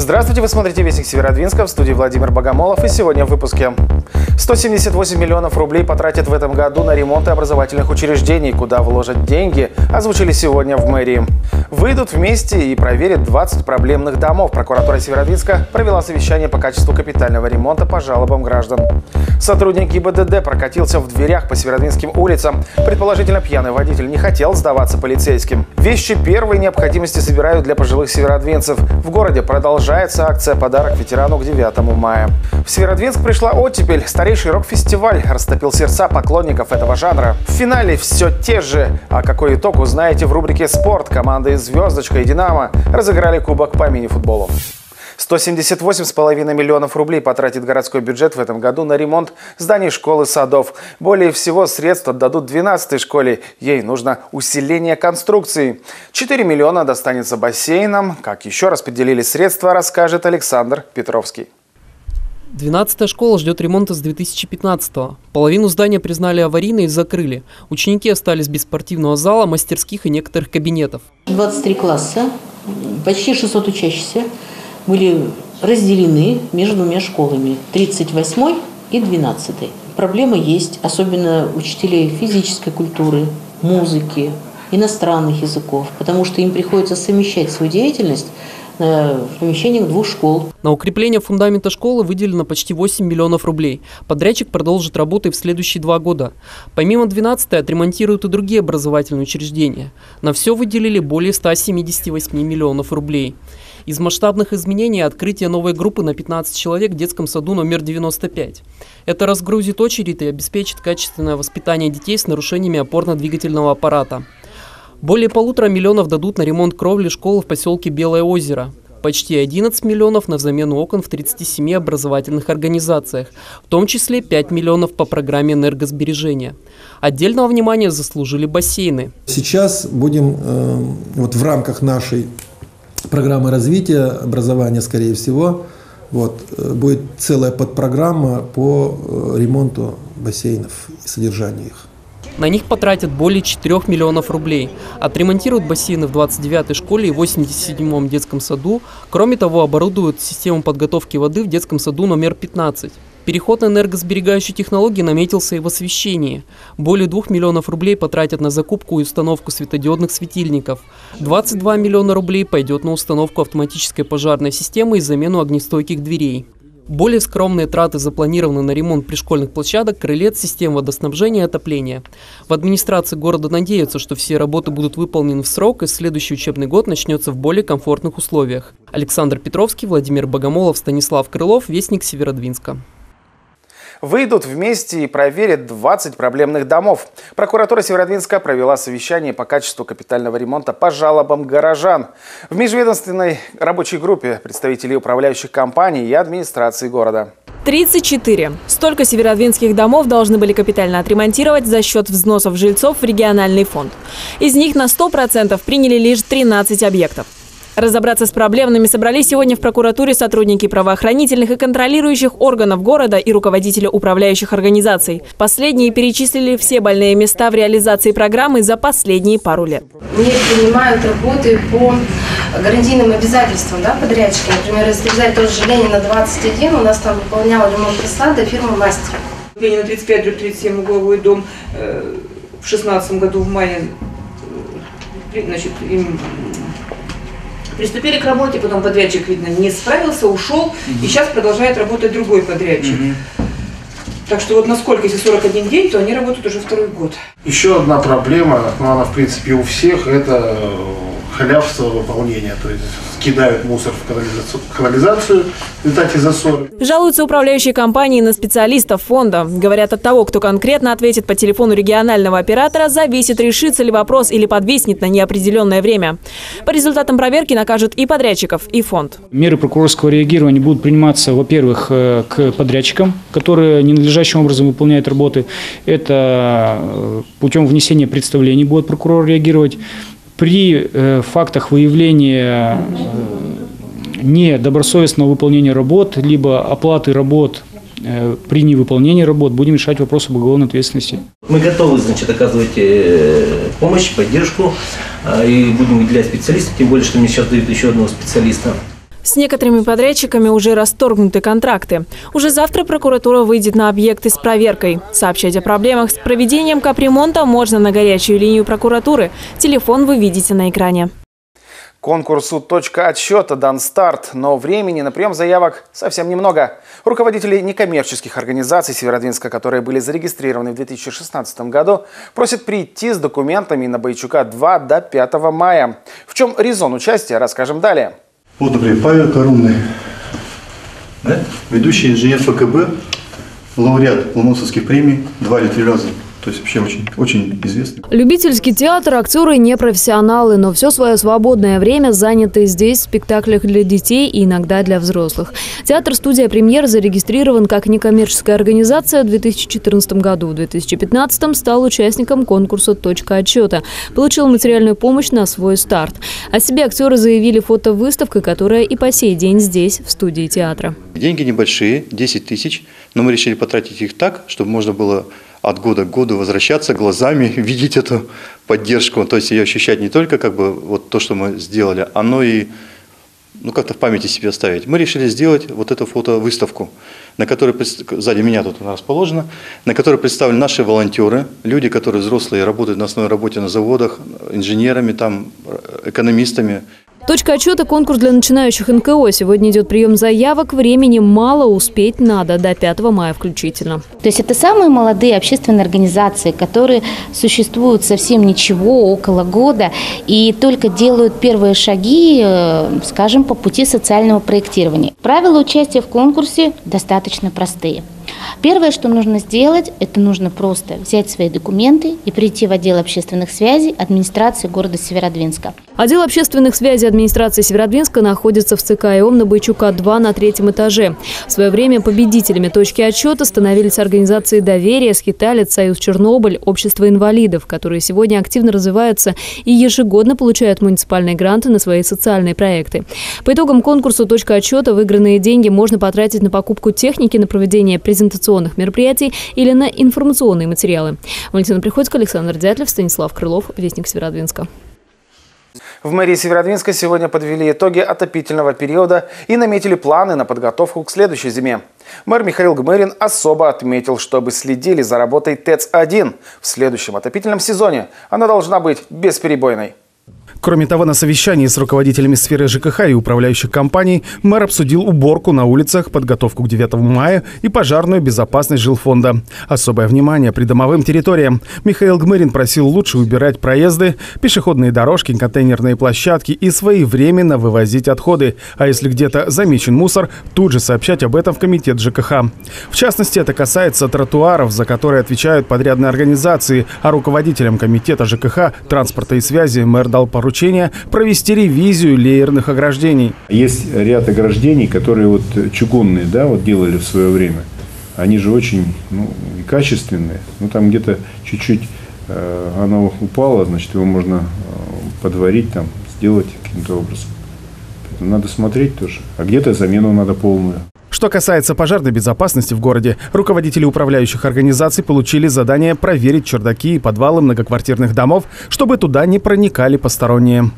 Здравствуйте, вы смотрите «Вестник Северодвинска», в студии Владимир Богомолов, и сегодня в выпуске. 178 миллионов рублей потратят в этом году на ремонты образовательных учреждений. Куда вложат деньги, озвучили сегодня в мэрии. Выйдут вместе и проверят 20 проблемных домов. Прокуратура Северодвинска провела совещание по качеству капитального ремонта по жалобам граждан. Сотрудник ГИБДД прокатился в дверях по Северодвинским улицам. Предположительно, пьяный водитель не хотел сдаваться полицейским. Вещи первой необходимости собирают для пожилых северодвинцев. В городе продолжается акция «Подарок ветерану» к 9 мая. В Северодвинск пришла оттепель. Старейший рок-фестиваль растопил сердца поклонников этого жанра. В финале все те же. А какой итог, узнаете в рубрике «Спорт». Команды «Звездочка» и «Динамо» разыграли кубок по мини-футболу. 178,5 миллионов рублей потратит городской бюджет в этом году на ремонт зданий школ и садов. Более всего средств отдадут 12-й школе. Ей нужно усиление конструкции. 4 миллиона достанется бассейнам. Как еще распределили средства, расскажет Александр Петровский. 12-я школа ждет ремонта с 2015-го. Половину здания признали аварийной и закрыли. Ученики остались без спортивного зала, мастерских и некоторых кабинетов. 23 класса, почти 600 учащихся были разделены между двумя школами – 38-й и 12-й. Проблема есть, особенно учителей физической культуры, музыки, иностранных языков, потому что им приходится совмещать свою деятельность в помещениях двух школ. На укрепление фундамента школы выделено почти 8 миллионов рублей. Подрядчик продолжит работы в следующие 2 года. Помимо 12-й отремонтируют и другие образовательные учреждения. На все выделили более 178 миллионов рублей. Из масштабных изменений открытие новой группы на 15 человек в детском саду номер 95. Это разгрузит очередь и обеспечит качественное воспитание детей с нарушениями опорно-двигательного аппарата. Более 1,5 миллиона дадут на ремонт кровли школы в поселке Белое озеро. Почти 11 миллионов на замену окон в 37 образовательных организациях, в том числе 5 миллионов по программе энергосбережения. Отдельного внимания заслужили бассейны. Сейчас будем в рамках нашей программы развития образования, скорее всего, будет целая подпрограмма по ремонту бассейнов и содержанию их. На них потратят более 4 миллионов рублей. Отремонтируют бассейны в 29-й школе и 87-м детском саду. Кроме того, оборудуют систему подготовки воды в детском саду номер 15. Переход на энергосберегающие технологии наметился и в освещении. Более 2 миллионов рублей потратят на закупку и установку светодиодных светильников. 22 миллиона рублей пойдет на установку автоматической пожарной системы и замену огнестойких дверей. Более скромные траты запланированы на ремонт пришкольных площадок, крылец, систем водоснабжения и отопления. В администрации города надеются, что все работы будут выполнены в срок и следующий учебный год начнется в более комфортных условиях. Александр Петровский, Владимир Богомолов, Станислав Крылов, Вестник Северодвинска. Выйдут вместе и проверят 20 проблемных домов. Прокуратура Северодвинска провела совещание по качеству капитального ремонта по жалобам горожан. В межведомственной рабочей группе представители управляющих компаний и администрации города. 34. Столько северодвинских домов должны были капитально отремонтировать за счет взносов жильцов в региональный фонд. Из них на 100% приняли лишь 13 объектов. Разобраться с проблемами собрались сегодня в прокуратуре сотрудники правоохранительных и контролирующих органов города и руководители управляющих организаций. Последние перечислили все больные места в реализации программы за последние пару лет. Не принимают работы по гарантийным обязательствам подрядчика. Например, если взять тоже же Ленина 21, у нас там выполняла ремонт фасада фирма «Мастер». Ленина 35/37 угловой дом в 2016 году в мае им приступили к работе, потом подрядчик, видно, не справился, ушел, и сейчас продолжает работать другой подрядчик. Так что насколько, если 41 день, то они работают уже 2-й год. Еще одна проблема, но она в принципе у всех, это халявство выполнения, то есть кидают мусор в канализацию в результате засора. Жалуются управляющие компании на специалистов фонда. Говорят, от того, кто конкретно ответит по телефону регионального оператора, зависит, решится ли вопрос или подвиснет на неопределенное время. По результатам проверки накажут и подрядчиков, и фонд. Меры прокурорского реагирования будут приниматься, во-первых, к подрядчикам, которые ненадлежащим образом выполняют работы. Это путем внесения представлений будет прокурор реагировать. При фактах выявления недобросовестного выполнения работ, либо оплаты работ при невыполнении работ, будем решать вопрос об уголовной ответственности. Мы готовы, оказывать помощь, поддержку и будем выделять специалистов, тем более, что мне сейчас дают еще одного специалиста. С некоторыми подрядчиками уже расторгнуты контракты. Уже завтра прокуратура выйдет на объекты с проверкой. Сообщать о проблемах с проведением капремонта можно на горячую линию прокуратуры. Телефон вы видите на экране. Конкурсу «Точка отсчета» дан старт, но времени на прием заявок совсем немного. Руководители некоммерческих организаций Северодвинска, которые были зарегистрированы в 2016 году, просят прийти с документами на Бойчука 2 до 5 мая. В чем резон участия, расскажем далее. Вот, например, Павел Корунный, да? Ведущий инженер ФКБ, лауреат Ломоносовских премий 2 или 3 раза. То есть вообще очень известный. Любительский театр, актеры не профессионалы, но все свое свободное время заняты здесь в спектаклях для детей и иногда для взрослых. Театр-студия «Премьер» зарегистрирован как некоммерческая организация в 2014 году. В 2015 стал участником конкурса «Точка отсчета». Получил материальную помощь на свой старт. О себе актеры заявили фотовыставкой, которая и по сей день здесь, в студии театра. Деньги небольшие, 10 тысяч, но мы решили потратить их так, чтобы можно было от года к году возвращаться глазами, видеть эту поддержку, то есть ее ощущать не только как бы вот то, что мы сделали, но и как-то в памяти себе оставить. Мы решили сделать вот эту фотовыставку, на которой, сзади меня тут расположено, на которой представлены наши волонтеры, люди, которые взрослые, работают на основной работе на заводах, инженерами, экономистами. «Точка отсчета» – конкурс для начинающих НКО. Сегодня идет прием заявок. Времени мало, успеть надо до 5 мая включительно. То есть это самые молодые общественные организации, которые существуют совсем ничего, около года, и только делают первые шаги, скажем, по пути социального проектирования. Правила участия в конкурсе достаточно простые. Первое, что нужно сделать, это нужно просто взять свои документы и прийти в отдел общественных связей администрации города Северодвинска. Отдел общественных связей администрации Северодвинска находится в ЦК ИОМ на Бойчука 2 на 3-м этаже. В свое время победителями «Точки отсчета» становились организации «Доверие», «Скиталец», «Союз Чернобыль», «Общество инвалидов», которые сегодня активно развиваются и ежегодно получают муниципальные гранты на свои социальные проекты. По итогам конкурса «Точка отсчета» выигранные деньги можно потратить на покупку техники, на проведение презентационных мероприятий или на информационные материалы. Валентина Приходько, Александр Дятлев, Станислав Крылов, Вестник Северодвинска. В мэрии Северодвинска сегодня подвели итоги отопительного периода и наметили планы на подготовку к следующей зиме. Мэр Михаил Гмырин особо отметил, чтобы следили за работой ТЭЦ-1. В следующем отопительном сезоне она должна быть бесперебойной. Кроме того, на совещании с руководителями сферы ЖКХ и управляющих компаний мэр обсудил уборку на улицах, подготовку к 9 мая и пожарную безопасность жилфонда. Особое внимание придомовым территориям. Михаил Гмырин просил лучше убирать проезды, пешеходные дорожки, контейнерные площадки и своевременно вывозить отходы. А если где-то замечен мусор, тут же сообщать об этом в комитет ЖКХ. В частности, это касается тротуаров, за которые отвечают подрядные организации, а руководителям комитета ЖКХ, транспорта и связи мэр дал поручение провести ревизию леерных ограждений. Есть ряд ограждений, которые чугунные, делали в свое время. Они же очень качественные. Там где-то чуть-чуть оно упало, значит, его можно подварить, сделать каким-то образом. Надо смотреть тоже. А где-то замену надо полную. Что касается пожарной безопасности в городе, руководители управляющих организаций получили задание проверить чердаки и подвалы многоквартирных домов, чтобы туда не проникали посторонние.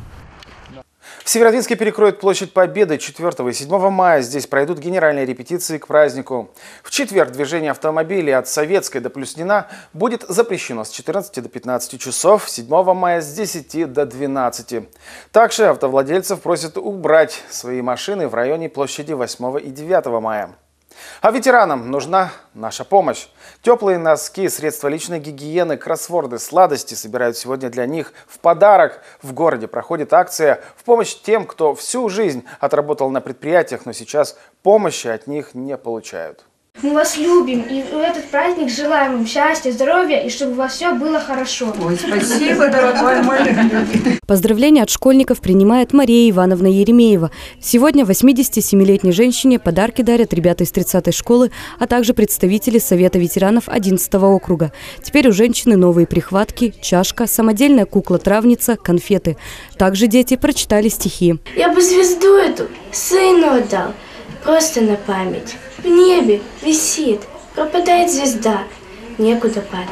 В Северодвинске перекроют площадь Победы 4 и 7 мая. Здесь пройдут генеральные репетиции к празднику. В четверг движение автомобилей от Советской до Плюснина будет запрещено с 14 до 15 часов, 7 мая с 10 до 12. Также автовладельцев просят убрать свои машины в районе площади 8 и 9 мая. А ветеранам нужна наша помощь. Теплые носки, средства личной гигиены, кроссворды, сладости собирают сегодня для них в подарок. В городе проходит акция в помощь тем, кто всю жизнь отработал на предприятиях, но сейчас помощи от них не получают. Мы вас любим и в этот праздник желаем вам счастья, здоровья и чтобы у вас все было хорошо. Ой, спасибо, дорогой мой. Поздравления от школьников принимает Мария Ивановна Еремеева. Сегодня 87-летней женщине подарки дарят ребята из 30-й школы, а также представители Совета ветеранов 11-го округа. Теперь у женщины новые прихватки, чашка, самодельная кукла-травница, конфеты. Также дети прочитали стихи. Я бы звезду эту сыну отдал, просто на память. В небе висит, пропадает звезда, некуда падать.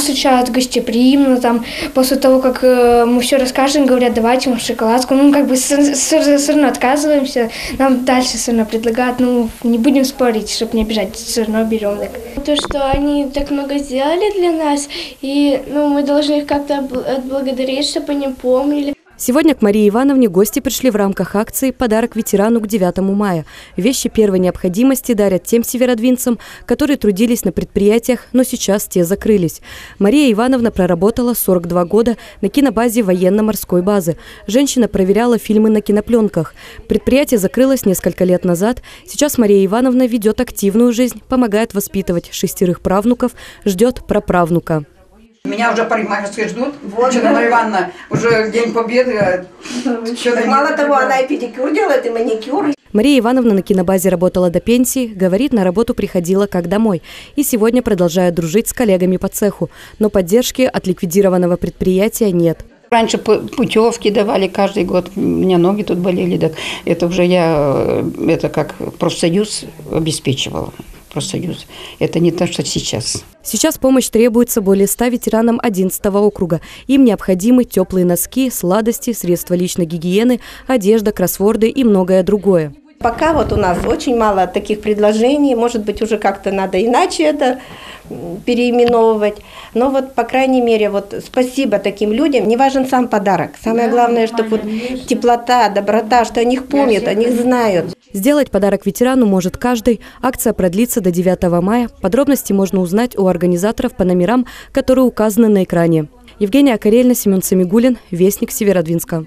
Встречают гостеприимно, там, после того, как мы все расскажем, говорят, давайте вам шоколадку. Ну, как бы все равно отказываемся, нам дальше все равно предлагают, ну, не будем спорить, чтобы не обижать, все равно берем. То, что они так много сделали для нас, и, ну, мы должны их как-то отблагодарить, чтобы они помнили. Сегодня к Марии Ивановне гости пришли в рамках акции «Подарок ветерану к 9 мая». Вещи первой необходимости дарят тем северодвинцам, которые трудились на предприятиях, но сейчас те закрылись. Мария Ивановна проработала 42 года на кинобазе военно-морской базы. Женщина проверяла фильмы на кинопленках. Предприятие закрылось несколько лет назад. Сейчас Мария Ивановна ведет активную жизнь, помогает воспитывать 6 правнуков, ждет праправнука. Меня уже парикмахерские ждут. Вот, Мария Ивановна, уже День Победы. Мало того, она и педикюр делает, и маникюр. Мария Ивановна на кинобазе работала до пенсии, говорит, на работу приходила как домой. И сегодня продолжает дружить с коллегами по цеху. Но поддержки от ликвидированного предприятия нет. Раньше путевки давали каждый год, у меня ноги тут болели. Так это уже это как профсоюз обеспечивала. Профсоюз. Это не то, что сейчас. Сейчас помощь требуется более 100 ветеранам 11-го округа. Им необходимы теплые носки, сладости, средства личной гигиены, одежда, кроссворды и многое другое. Пока вот у нас очень мало таких предложений, может быть, уже как-то надо иначе это переименовывать. Но вот, по крайней мере, вот спасибо таким людям. Не важен сам подарок. Самое главное, чтобы вот теплота, доброта, что о них помнят, о них знают. Сделать подарок ветерану может каждый. Акция продлится до 9 мая. Подробности можно узнать у организаторов по номерам, которые указаны на экране. Евгения Акарельна, Семен Самигуллин, Вестник Северодвинска.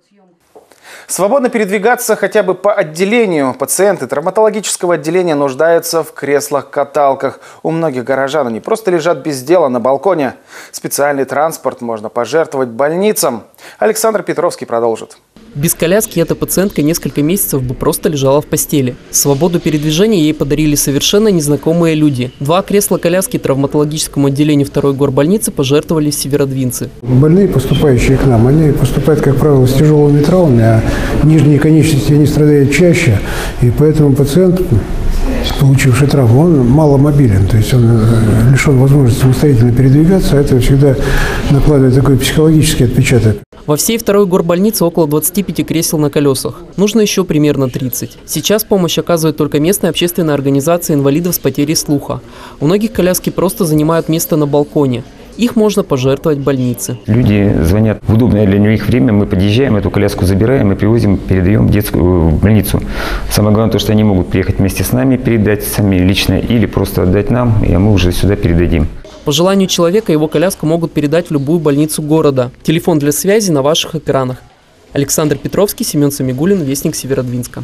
Свободно передвигаться хотя бы по отделению. Пациенты травматологического отделения нуждаются в креслах-каталках. У многих горожан они просто лежат без дела на балконе. Специальный транспорт можно пожертвовать больницам. Александр Петровский продолжит. Без коляски эта пациентка несколько месяцев бы просто лежала в постели. Свободу передвижения ей подарили совершенно незнакомые люди. 2 кресла-коляски травматологическому отделению 2-й горбольницы пожертвовали северодвинцы. Больные, поступающие к нам, они поступают, как правило, с тяжелыми травмами, а нижние конечности они страдают чаще. И поэтому пациент, получивший травму, он маломобилен, то есть он лишен возможности самостоятельно передвигаться, а это всегда накладывает такой психологический отпечаток. Во всей 2-й горбольнице около 25 кресел на колесах. Нужно еще примерно 30. Сейчас помощь оказывает только местная общественная организация инвалидов с потерей слуха. У многих коляски просто занимают место на балконе. Их можно пожертвовать больнице. Люди звонят в удобное для них время, мы подъезжаем, эту коляску забираем и привозим, передаем в детскую больницу. Самое главное то, что они могут приехать вместе с нами, передать сами лично или просто отдать нам, и мы уже сюда передадим. По желанию человека его коляску могут передать в любую больницу города. Телефон для связи на ваших экранах. Александр Петровский, Семен Самигуллин, Вестник Северодвинска.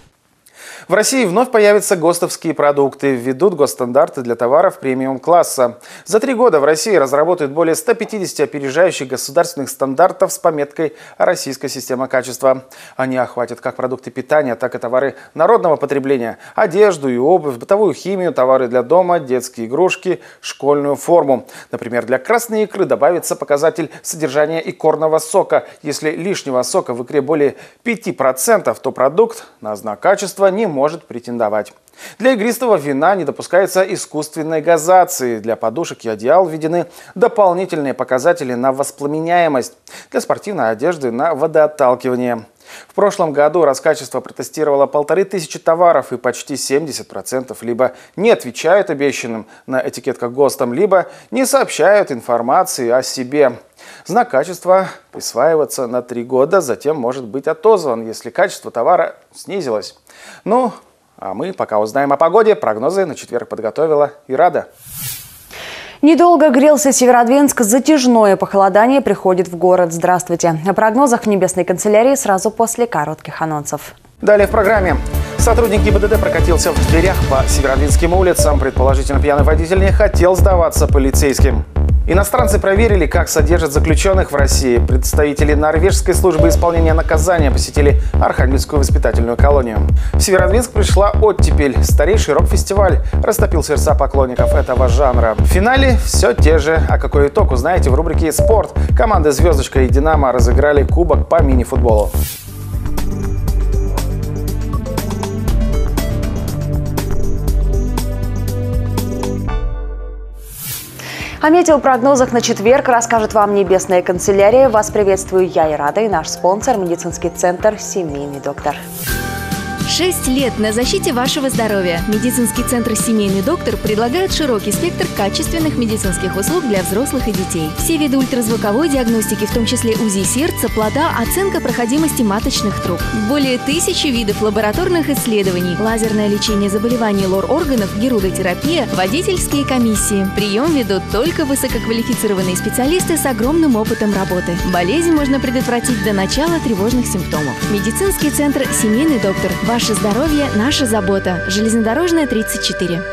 В России вновь появятся ГОСТовские продукты, введут госстандарты для товаров премиум-класса. За 3 года в России разработают более 150 опережающих государственных стандартов с пометкой «Российская система качества». Они охватят как продукты питания, так и товары народного потребления, одежду и обувь, бытовую химию, товары для дома, детские игрушки, школьную форму. Например, для красной икры добавится показатель содержания икорного сока. Если лишнего сока в икре более 5%, то продукт на знак качества не может претендовать. Для игристого вина не допускается искусственной газации. Для подушек и одеял введены дополнительные показатели на воспламеняемость. Для спортивной одежды на водоотталкивание. В прошлом году Роскачество протестировало 1500 товаров, и почти 70% либо не отвечают обещанным на этикетках ГОСТам, либо не сообщают информации о себе. Знак качества присваивается на 3 года, затем может быть отозван, если качество товара снизилось. Ну, а мы пока узнаем о погоде. Прогнозы на четверг подготовила Ирада. Недолго грелся Северодвинск, затяжное похолодание приходит в город. Здравствуйте. О прогнозах в Небесной канцелярии сразу после коротких анонсов. Далее в программе. Сотрудник ГИБДД прокатился в дверях по северодвинским улицам. Предположительно, пьяный водитель не хотел сдаваться полицейским. Иностранцы проверили, как содержат заключенных в России. Представители норвежской службы исполнения наказания посетили Архангельскую воспитательную колонию. В Северодвинск пришла оттепель. Старейший рок-фестиваль растопил сердца поклонников этого жанра. В финале все те же. А какой итог, узнаете в рубрике «Спорт». Команды «Звездочка» и «Динамо» разыграли кубок по мини-футболу. О метеопрогнозах на четверг расскажет вам Небесная канцелярия. Вас приветствую я, Ирада, и наш спонсор – медицинский центр «Семейный доктор». 6 лет на защите вашего здоровья. Медицинский центр «Семейный доктор» предлагает широкий спектр качественных медицинских услуг для взрослых и детей. Все виды ультразвуковой диагностики, в том числе УЗИ сердца, плода, оценка проходимости маточных труб. Более 1000 видов лабораторных исследований, лазерное лечение заболеваний лор-органов, герудотерапия, водительские комиссии. Прием ведут только высококвалифицированные специалисты с огромным опытом работы. Болезнь можно предотвратить до начала тревожных симптомов. Медицинский центр «Семейный доктор». Ваше здоровье – наша забота. Железнодорожная, 34.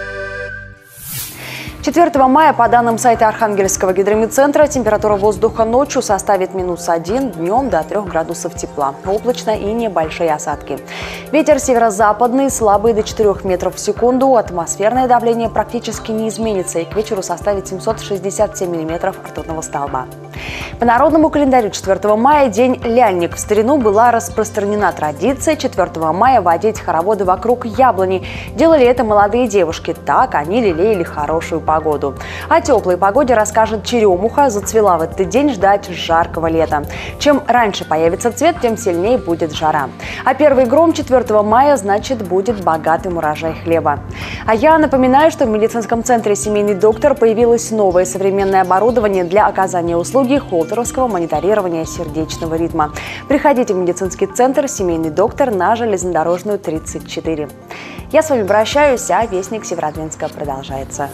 4 мая, по данным сайта Архангельского гидромедцентра, температура воздуха ночью составит -1, днем до 3 градусов тепла. Облачно и небольшие осадки. Ветер северо-западный, слабый до 4 метров в секунду. Атмосферное давление практически не изменится и к вечеру составит 767 миллиметров ртутного столба. По народному календарю 4 мая, день ляльник. В старину была распространена традиция 4 мая водить хороводы вокруг яблони. Делали это молодые девушки. Так они лелеяли хорошую погоду. О теплой погоде расскажет черемуха. Зацвела в этот день, ждать жаркого лета. Чем раньше появится цвет, тем сильнее будет жара. А первый гром 4 мая значит будет богатым урожай хлеба. А я напоминаю, что в медицинском центре «Семейный доктор» появилось новое современное оборудование для оказания услуги холтеровского мониторирования сердечного ритма. Приходите в медицинский центр «Семейный доктор» на Железнодорожную, 34. Я с вами прощаюсь, а Вестник Северодвинска продолжается.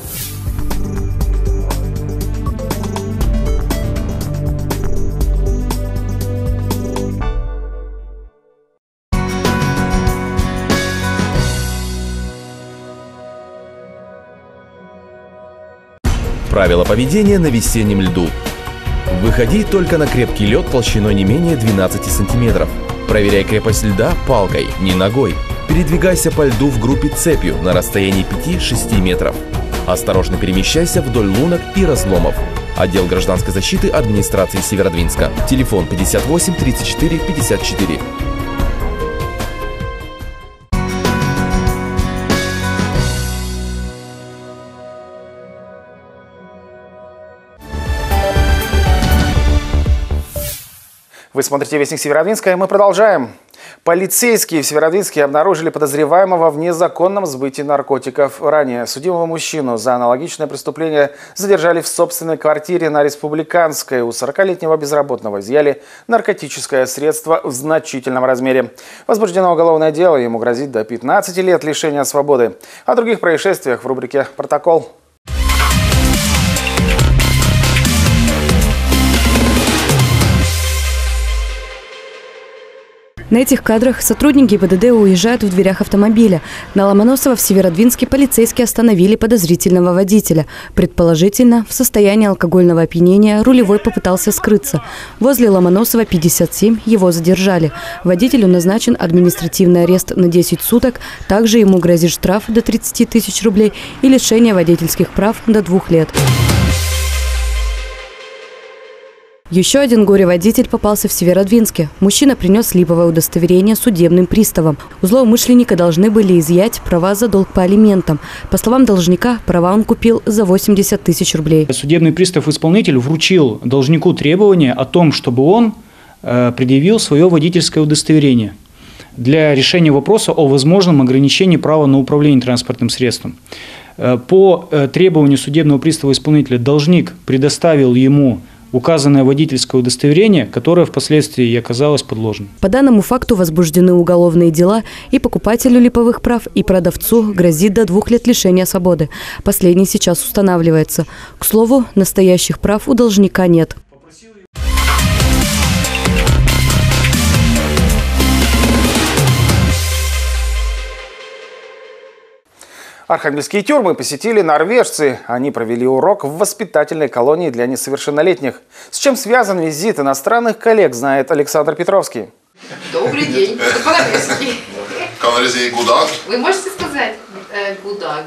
Правила поведения на весеннем льду. Выходи только на крепкий лед толщиной не менее 12 сантиметров. Проверяй крепость льда палкой, не ногой. Передвигайся по льду в группе цепью на расстоянии 5-6 метров. Осторожно перемещайся вдоль лунок и разломов. Отдел гражданской защиты администрации Северодвинска. Телефон 58 34 54. Вы смотрите «Вестник Северодвинска», и мы продолжаем. Полицейские в Северодвинске обнаружили подозреваемого в незаконном сбытии наркотиков. Ранее судимого мужчину за аналогичное преступление задержали в собственной квартире на Республиканской. У 40-летнего безработного изъяли наркотическое средство в значительном размере. Возбуждено уголовное дело, ему грозит до 15 лет лишения свободы. О других происшествиях в рубрике «Протокол». На этих кадрах сотрудники ГИБДД уезжают в дверях автомобиля. На Ломоносова в Северодвинске полицейские остановили подозрительного водителя. Предположительно, в состоянии алкогольного опьянения рулевой попытался скрыться. Возле Ломоносова 57 его задержали. Водителю назначен административный арест на 10 суток. Также ему грозит штраф до 30 тысяч рублей и лишение водительских прав до 2 лет. Еще один горе-водитель попался в Северодвинске. Мужчина принес липовое удостоверение судебным приставам. У злоумышленника должны были изъять права за долг по алиментам. По словам должника, права он купил за 80 тысяч рублей. Судебный пристав-исполнитель вручил должнику требование о том, чтобы он предъявил свое водительское удостоверение для решения вопроса о возможном ограничении права на управление транспортным средством. По требованию судебного пристава-исполнителя должник предоставил ему указанное водительское удостоверение, которое впоследствии и оказалось подложным. По данному факту возбуждены уголовные дела, и покупателю липовых прав, и продавцу грозит до 2 лет лишения свободы. Последний сейчас устанавливается. К слову, настоящих прав у должника нет. Архангельские тюрьмы посетили норвежцы. Они провели урок в воспитательной колонии для несовершеннолетних. С чем связан визит иностранных коллег, знает Александр Петровский. Добрый день. По-норвежски. Вы можете сказать «гудаг»?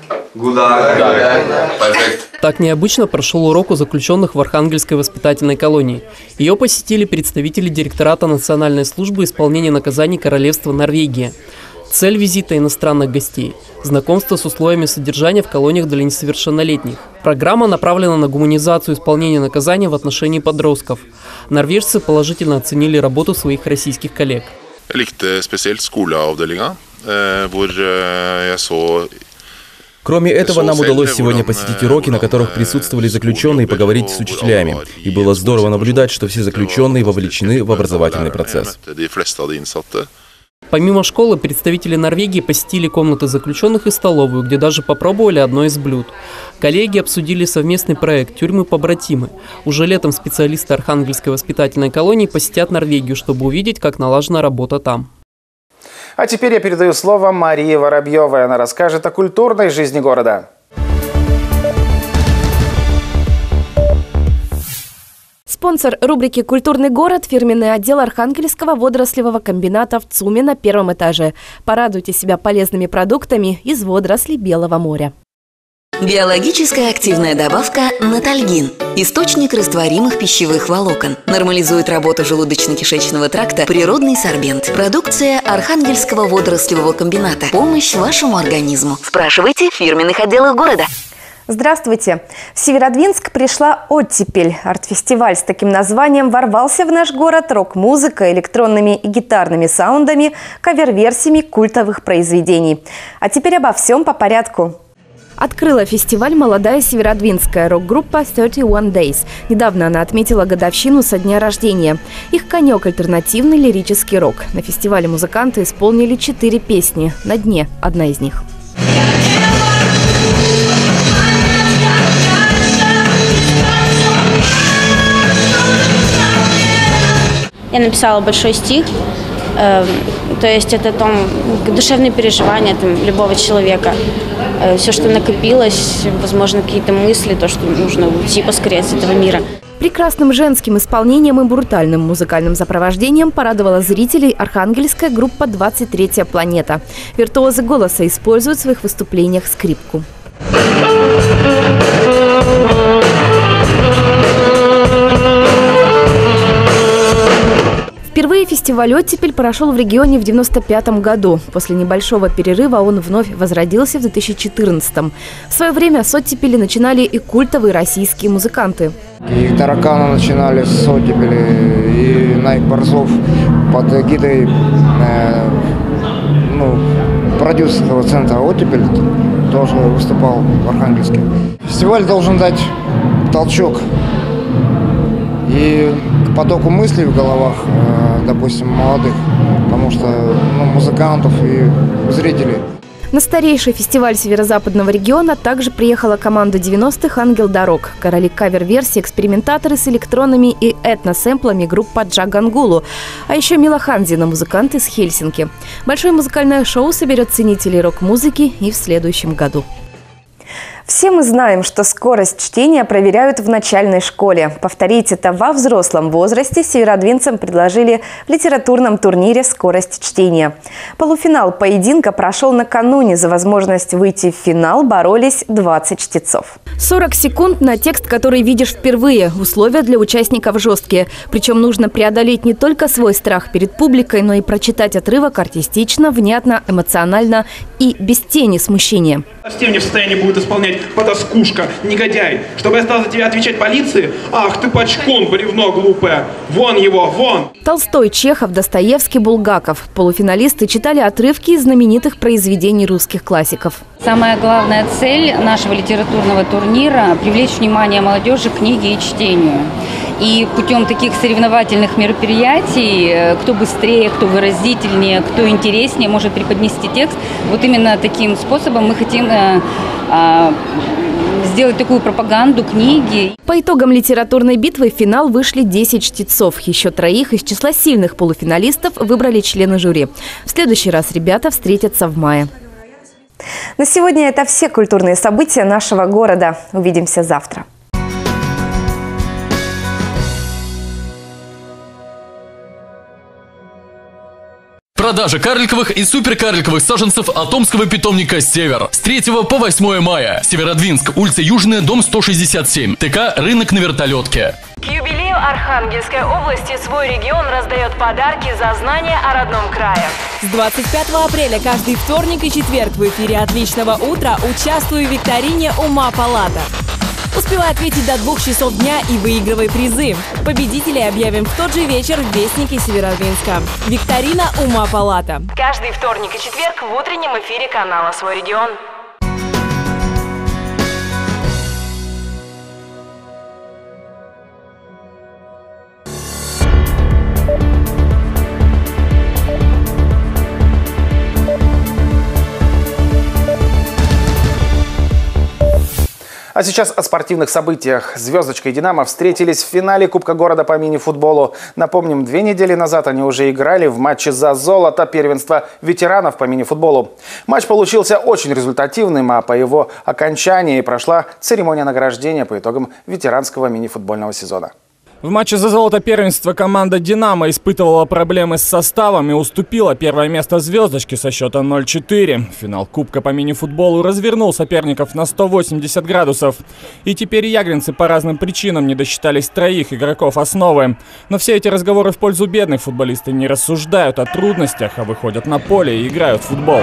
Так необычно прошел урок у заключенных в Архангельской воспитательной колонии. Ее посетили представители директората Национальной службы исполнения наказаний Королевства Норвегия. Цель визита иностранных гостей – знакомство с условиями содержания в колониях для несовершеннолетних. Программа направлена на гуманизацию исполнения наказания в отношении подростков. Норвежцы положительно оценили работу своих российских коллег. Jeg likte spesielt skoleavdelinga, hvor jeg så. Кроме этого, нам удалось сегодня посетить уроки, на которых присутствовали заключенные, и поговорить с учителями. И было здорово наблюдать, что все заключенные вовлечены в образовательный процесс. Помимо школы, представители Норвегии посетили комнаты заключенных и столовую, где даже попробовали одно из блюд. Коллеги обсудили совместный проект «Тюрьмы-побратимы». Уже летом специалисты Архангельской воспитательной колонии посетят Норвегию, чтобы увидеть, как налажена работа там. А теперь я передаю слово Марии Воробьевой. Она расскажет о культурной жизни города. Спонсор рубрики «Культурный город» – фирменный отдел Архангельского водорослевого комбината в ЦУМе на первом этаже. Порадуйте себя полезными продуктами из водорослей Белого моря. Биологическая активная добавка «Натальгин». Источник растворимых пищевых волокон. Нормализует работу желудочно-кишечного тракта. Природный сорбент. Продукция Архангельского водорослевого комбината. Помощь вашему организму. Спрашивайте в фирменных отделах города. Здравствуйте! В Северодвинск пришла «Оттепель». Арт-фестиваль с таким названием ворвался в наш город рок-музыкой, электронными и гитарными саундами, кавер-версиями культовых произведений. А теперь обо всем по порядку. Открыла фестиваль молодая северодвинская рок-группа 31 Days. Недавно она отметила годовщину со дня рождения. Их конек – альтернативный лирический рок. На фестивале музыканты исполнили 4 песни. «На дне» – одна из них. Я написала большой стих. То есть это душевные переживания любого человека. Все, что накопилось, возможно, какие-то мысли, то, что нужно уйти поскорее с этого мира. Прекрасным женским исполнением и брутальным музыкальным сопровождением порадовала зрителей архангельская группа «23-я планета». Виртуозы голоса используют в своих выступлениях скрипку. Впервые фестиваль «Оттепель» прошел в регионе в 1995 году. После небольшого перерыва он вновь возродился в 2014. В свое время с «Оттепели» начинали и культовые российские музыканты. И «Тараканы» начинали с «Оттепели», и Найк Борзов под гидой продюсерского центра «Оттепель» тоже выступал в Архангельске. Фестиваль должен дать толчок и к потоку мыслей в головах, допустим, молодых, потому что музыкантов и зрителей. На старейший фестиваль северо-западного региона также приехала команда 90-х «Ангел дорог». Короли кавер-версии, экспериментаторы с электронами и этносэмплами группа Джагангулу. А еще Мила Ханзина, музыканты из Хельсинки. Большое музыкальное шоу соберет ценителей рок-музыки и в следующем году. Все мы знаем, что скорость чтения проверяют в начальной школе. Повторить это во взрослом возрасте северодвинцам предложили в литературном турнире «Скорость чтения». Полуфинал поединка прошел накануне. За возможность выйти в финал боролись 20 чтецов. 40 секунд на текст, который видишь впервые. Условия для участников жесткие. Причем нужно преодолеть не только свой страх перед публикой, но и прочитать отрывок артистично, внятно, эмоционально и без тени смущения. Совсем не в состоянии будет исполнять потаскушка, негодяй. Чтобы я стал за тебя отвечать полиции? Ах, ты пачкун, бревно глупое. Вон его, вон! Толстой, Чехов, Достоевский, Булгаков. Полуфиналисты читали отрывки из знаменитых произведений русских классиков. Самая главная цель нашего литературного турнира – привлечь внимание молодежи к книге и чтению. И путем таких соревновательных мероприятий, кто быстрее, кто выразительнее, кто интереснее может преподнести текст, вот именно таким способом мы хотим сделать такую пропаганду книги. По итогам литературной битвы в финал вышли 10 чтецов. Еще 3 из числа сильных полуфиналистов выбрали члены жюри. В следующий раз ребята встретятся в мае. На сегодня это все культурные события нашего города. Увидимся завтра. Продажа карликовых и суперкарликовых саженцев Атомского питомника «Север» с 3 по 8 мая. Северодвинск, улица Южная, дом 167. ТК «Рынок на вертолетке». К юбилею Архангельской области свой регион раздает подарки за знания о родном крае. С 25 апреля каждый вторник и четверг в эфире «Отличного утра» участвуй в викторине «Ума Палата». Успевай ответить до 2 часов дня и выигрывай призы. Победителей объявим в тот же вечер в Вестнике Северодвинска. Викторина «Ума Палата». Каждый вторник и четверг в утреннем эфире канала «Свой регион». А сейчас о спортивных событиях. «Звездочка» и «Динамо» встретились в финале Кубка города по мини-футболу. Напомним, 2 недели назад они уже играли в матче за золото первенства ветеранов по мини-футболу. Матч получился очень результативным, а по его окончании прошла церемония награждения по итогам ветеранского мини-футбольного сезона. В матче за золото первенства команда «Динамо» испытывала проблемы с составом и уступила первое место «Звездочке» со счета 0-4. Финал Кубка по мини-футболу развернул соперников на 180 градусов. И теперь ягринцы по разным причинам не досчитались 3 игроков основы. Но все эти разговоры в пользу бедных футболисты не рассуждают о трудностях, а выходят на поле и играют в футбол.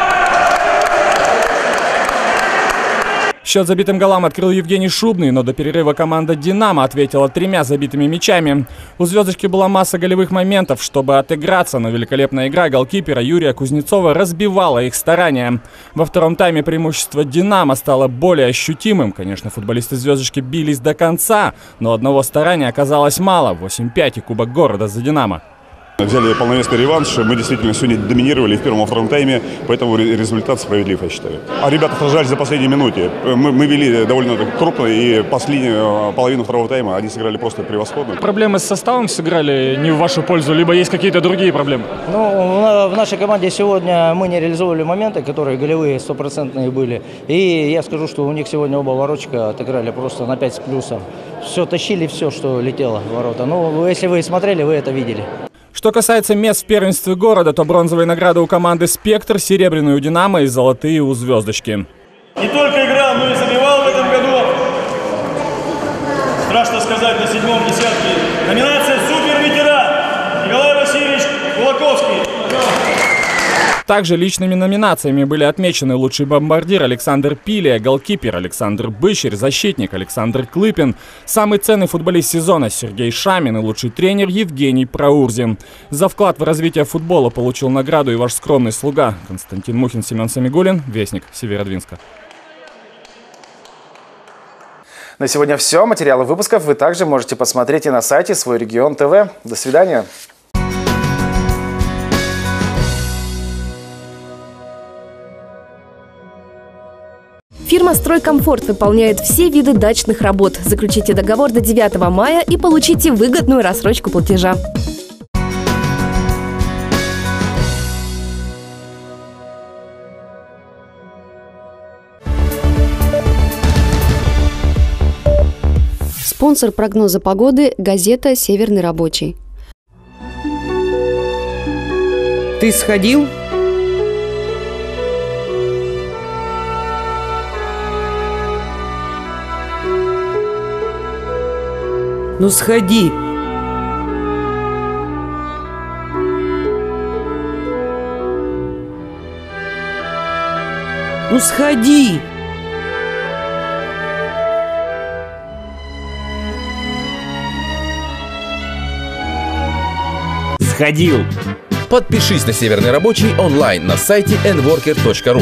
Счет забитым голам открыл Евгений Шубный, но до перерыва команда «Динамо» ответила 3 забитыми мячами. У «Звездочки» была масса голевых моментов, чтобы отыграться, но великолепная игра голкипера Юрия Кузнецова разбивала их старания. Во втором тайме преимущество «Динамо» стало более ощутимым. Конечно, футболисты «Звездочки» бились до конца, но одного старания оказалось мало. 8-5 и Кубок города за «Динамо». Взяли полновесный реванш. Мы действительно сегодня доминировали в первом и втором тайме, поэтому результат справедлив, я считаю. А ребята сражались за последние минуты. Мы вели довольно крупно, и последнюю половину второго тайма они сыграли просто превосходно. Проблемы с составом сыграли не в вашу пользу, либо есть какие-то другие проблемы? Ну, в нашей команде сегодня мы не реализовывали моменты, которые голевые, 100% были. И я скажу, что у них сегодня оба воротчика отыграли просто на 5 с плюсом. Все, тащили все, что летело в ворота. Ну, если вы смотрели, вы это видели. Что касается мест в первенстве города, то бронзовые награды у команды «Спектр», серебряные у «Динамо» и золотые у «Звездочки». Не только играл, но и забивал в этом году. Страшно сказать, на 7-м десятке. Номинация «Супер-ветеран» Николай Васильевич Кулаковский. Также личными номинациями были отмечены лучший бомбардир Александр Пилия, голкипер Александр Быщерь, защитник Александр Клыпин, самый ценный футболист сезона Сергей Шамин и лучший тренер Евгений Проурзин. За вклад в развитие футбола получил награду и ваш скромный слуга Константин Мухин, Семен Самигуллин, Вестник Северодвинска. На сегодня все. Материалы выпусков вы также можете посмотреть и на сайте «Свой регион ТВ». До свидания. Фирма «Стройкомфорт» выполняет все виды дачных работ. Заключите договор до 9 мая и получите выгодную рассрочку платежа. Спонсор прогноза погоды – газета «Северный рабочий». Ты сходил? Ну сходи. Ну сходи. Сходил. Подпишись на «Северный рабочий» онлайн на сайте nworker.ru.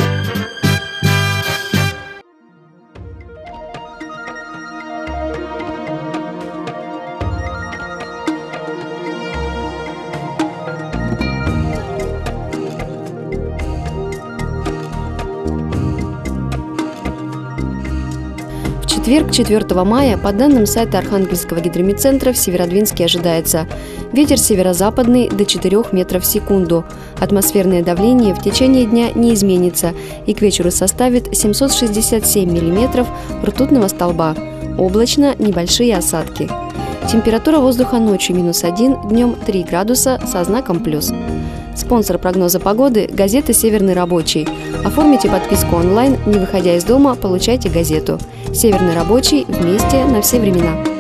В четверг, 4 мая, по данным сайта Архангельского гидромедцентра, в Северодвинске ожидается ветер северо-западный до 4 метров в секунду. Атмосферное давление в течение дня не изменится и к вечеру составит 767 миллиметров ртутного столба. Облачно, небольшие осадки. Температура воздуха ночью -1, днем 3 градуса со знаком плюс. Спонсор прогноза погоды – газета «Северный рабочий». Оформите подписку онлайн, не выходя из дома, получайте газету. «Северный рабочий» вместе на все времена.